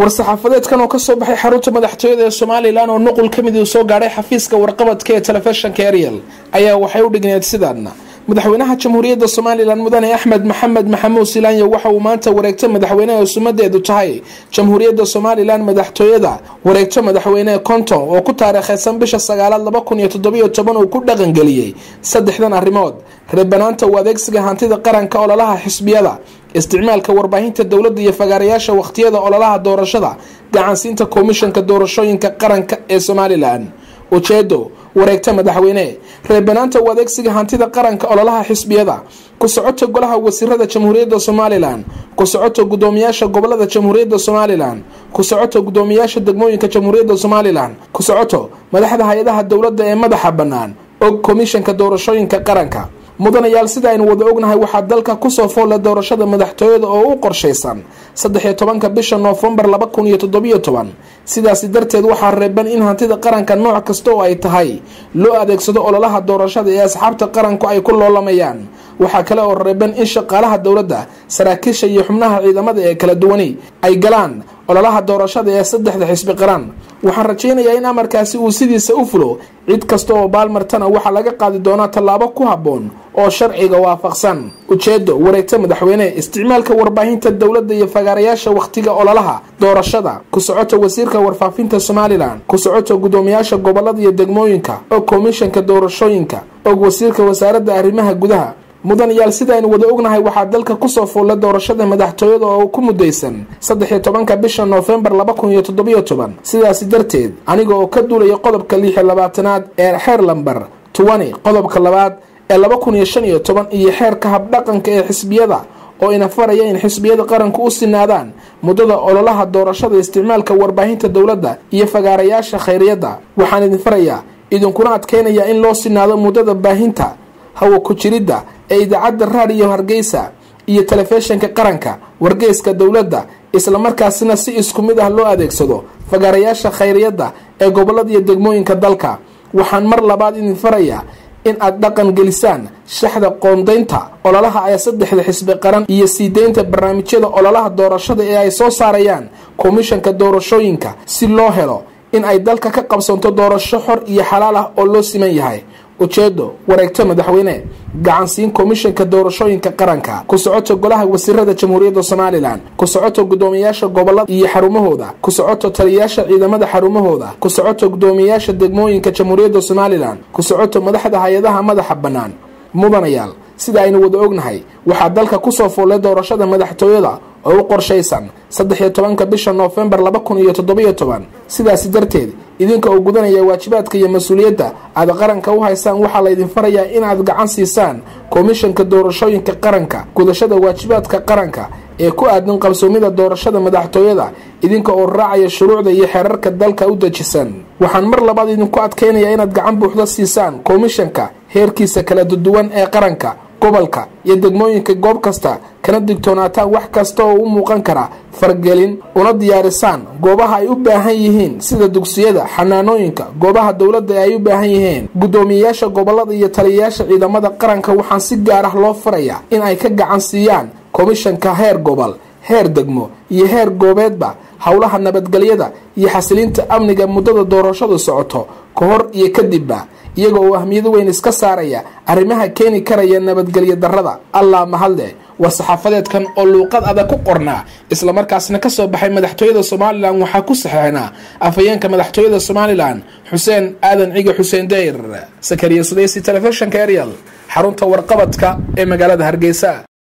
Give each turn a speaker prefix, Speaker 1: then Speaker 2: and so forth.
Speaker 1: war-saxaafadeedkan oo kasoo baxay xarunta madaxtooyada ee Soomaaliland oo nuqul kamid ah soo gaaray xafiiska warqabadka ee telefishinka Ariel ayaa waxay u dhigneed sidaan madaxweynaha jamhuuriyadda Soomaaliland mudane Axmed Maxamed Maxamuud Silaanyo waxa uu maanta wareegtay madaxweynaha sumadeedu tahay jamhuuriyadda Soomaaliland madaxtooyada wareegtay madaxweynaha konton oo ku taariikhaysan bisha 9 2017 uu ku dhaqan galiyay saddexdan arrimood reebanaanta u adeegsiga hantida qaranka ololaha xisbiyada isticmaalka warbaahinta dawladda iyo fagaarayaasha waqtiyada ololaha doorashada gacansiinta komishanka doorashooyinka qaranka ee Soomaaliland ujeedo wareegta madaxweyne reebanaanta u adeegsiga hantida qaranka ololaha xisbiyada ku socota golaha wasiirada jamhuuriyadda Soomaaliland ku socota gudoomiyaasha gobolada jamhuuriyadda Soomaaliland ku socota gudoomiyaasha degmooyinka jamhuuriyadda Soomaaliland ku socoto madaxda hay'adaha dawladda ee madaxa banaan oo komishanka doorashooyinka qaranka mudanayaal sida aynu wada ognahay waxa dalka ku soo foolay doorashada madaxtooyada oo u qorsheysan 13 bisha November 2017 sidaas darteed waxa reeban in hantida qaranka nooc kasta oo ay tahay loo adeegsado ololaha doorashada ee asxaabta qaranku ay ku loolamayaan waxa kale oo reeban in shaqaalaha dawladda saraakiisha iyo xubnaha ciidamada ee kala duwan ay galaan ololaha doorashada ee saddexda xisbi qaran waxaan rajaynayaa in amarkaasi uu sidiisa u fulo cid kasta oo baalmartana waxa laga qaadi doonaa tallaabo ku haboon oo sharciga waafaqsan ujeedo wareegta madaxweyne isticmaalka warbaahinta dawladda iyo fagaarayaasha waqtiga ololaha doorashada ku socota wasiirka warfaafinta Soomaaliland ku socota gudoomiyaasha gobolada iyo degmooyinka oo komishanka doorashooyinka oo wasiirka wasaaradda arrimaha gudaha mudanayaal sida aynu wada ognahay waxa dalka ku soo foolay doorashada madaxtooyada oo ku mudaysan 13 bisha November 2017 sidaas darteed aniga oo ka duulay qodobka 26aad ee xeer lambar 20 qodobka 2 ee 2015 iyo xeerka habdhaqanka ee xisbiyada oo ina faraya in xisbiyada qaranku u sinaadaan mudada ololaha doorashada isticmaalka warbaahinta dawladda iyo fagaarayaasha khayriyada waxaan idin farayaa idinkuna adkeynaya in loo sinaado mudada baahinta hawo ku jirida ee idaacadda raadiyo Hargeysa iyo telefishinka qaranka wargeyska dawladda isla markaasina si isku mid ah loo adeegsado fagaarayaasha khayriyada ee gobolada iyo degmooyinka dalka waxaan mar labaad idin farayaa in aad dhaqan gelisaan shaxda qoondeynta ololaha ay saddexda xisbi qaran iyo siideynta barnaamijyada ololaha doorashada ee ay soo saarayaan komishanka doorashooyinka si loo helo in ay dalka ka qabsanto doorasho xor iyo xalaal ah oo loo siman yahay ujeedo wareegta madaxweyne gacansiin komishanka doorashooyinka qaranka ku socota golaha wasiirada jamhuuriyadda Soomaaliland ku socota gudoomiyaasha gobolada iyo xarumahooda ku socota taliyayaasha ciidamada xarumahooda ku socota gudoomiyaasha degmooyinka jamhuuriyadda Soomaaliland ku socota madaxda hay'adaha madaxa banaan mudanayaal sida aynu wada ognahay waxa dalka ku soo foolay doorashada madaxtooyada oo u qorsheysan 13 bisha November 2017 sidaas darteed idinka oo gudanaya waajibaadka iyo mas'uuliyadda aad qaranka u haysaan waxa la idin farayaa in aad gacan siisaan komishanka doorashooyinka qaranka gudashada waajibaadka qaranka ee ku aadan qabsoomida doorashada madaxtooyada idinka oo raacaya shuruucda iyo xeerarka dalka u dejisan waxaan mar labaad idinku adkeynayaa inaad gacan buuxda siisaan komishanka heerkiisa kala duwan ee qaranka gobolka iyo degmooyinka goob kasta kana digtoonaataan wax kasta oo u muuqan kara fargelin una diyaarisaan goobaha ay u baahan yihiin sida dugsiyada xanaanooyinka goobaha dawladda ay u baahan yihiin gudoomiyaasha gobolada iyo taliyayaasha ciidamada qaranka waxaan si gaar ah loo farayaa in ay ka gacan siiyaan komishanka heer gobol heer degmo iyo heer goobeedba hawlaha nabadgelyada iyo xasilinta amniga mudada doorashadu socoto ka hor iyo kadibba iyaga oo ahmiyad weyn iska saaraya arrimaha keeni karaya nabadgelyo darrada Allah mahadle war-saxaafadeedkan oo luuqad adag ku qornaa isla markaasna ka soo baxay madaxtooyada Soomaaliland waxa ku saxeexnaa afayeenka madaxtooyada Soomaaliland Xuseen Aadan Ciga Xuseen Deyr Sakariya Sudeysi telefishinka Ariel xarunta warqabadka ee magaalada Hargeysa.